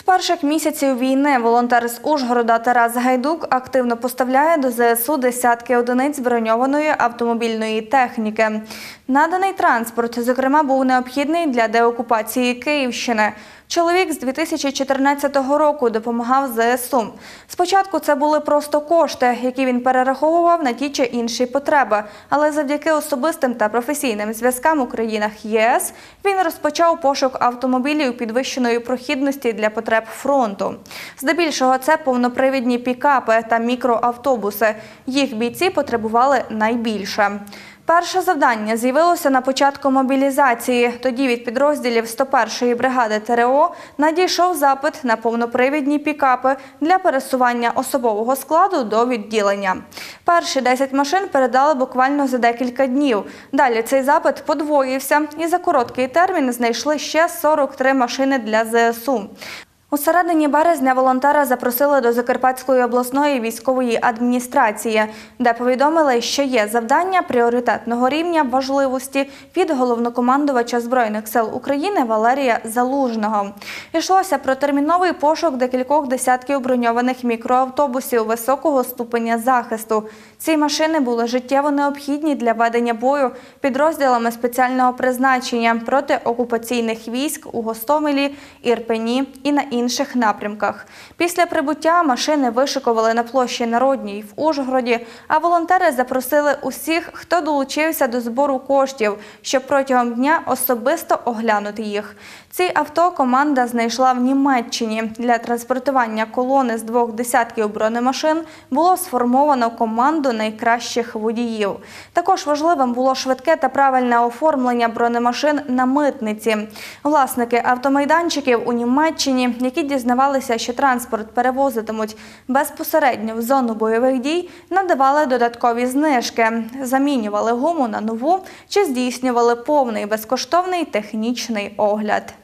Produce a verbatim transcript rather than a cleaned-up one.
перших місяців війни волонтер з Ужгорода Тарас Гайдук активно поставляє до зеес у десятки одиниць броньованої автомобільної техніки. Наданий транспорт, зокрема, був необхідний для деокупації Київщини. Чоловік з дві тисячі чотирнадцятого року допомагав зе ес у. Спочатку це були просто кошти, які він перераховував на ті чи інші потреби. Але завдяки особистим та професійним зв'язкам у країнах є ес він розпочав пошук автомобілів підвищеної прохідності для потреб фронту. Здебільшого це повнопривідні пікапи та мікроавтобуси. Їх бійці потребували найбільше. Перше завдання з'явилося на початку мобілізації. Тоді від підрозділів сто першої бригади те ер о надійшов запит на повнопривідні пікапи для пересування особового складу до відділення. Перші десять машин передали буквально за декілька днів. Далі цей запит подвоївся і за короткий термін знайшли ще сорок три машини для зе ес у. У середині березня волонтера запросили до Закарпатської обласної військової адміністрації, де повідомили, що є завдання пріоритетного рівня важливості від головнокомандувача Збройних сил України Валерія Залужного. Йшлося про терміновий пошук декількох десятків броньованих мікроавтобусів високого ступеня захисту. Ці машини були життєво необхідні для ведення бою підрозділами спеціального призначення проти окупаційних військ у Гостомелі, Ірпені і на інших напрямках. Після прибуття машини вишикували на площі Народній в Ужгороді, а волонтери запросили усіх, хто долучився до збору коштів, щоб протягом дня особисто оглянути їх. Ці авто команда знайшла в Німеччині. Для транспортування колони з двох десятків бронемашин було сформовано команду найкращих водіїв. Також важливим було швидке та правильне оформлення бронемашин на митниці. Власники автомайданчиків у Німеччині, які дізнавалися, що транспорт перевозитимуть безпосередньо в зону бойових дій, надавали додаткові знижки, замінювали гуму на нову чи здійснювали повний безкоштовний технічний огляд.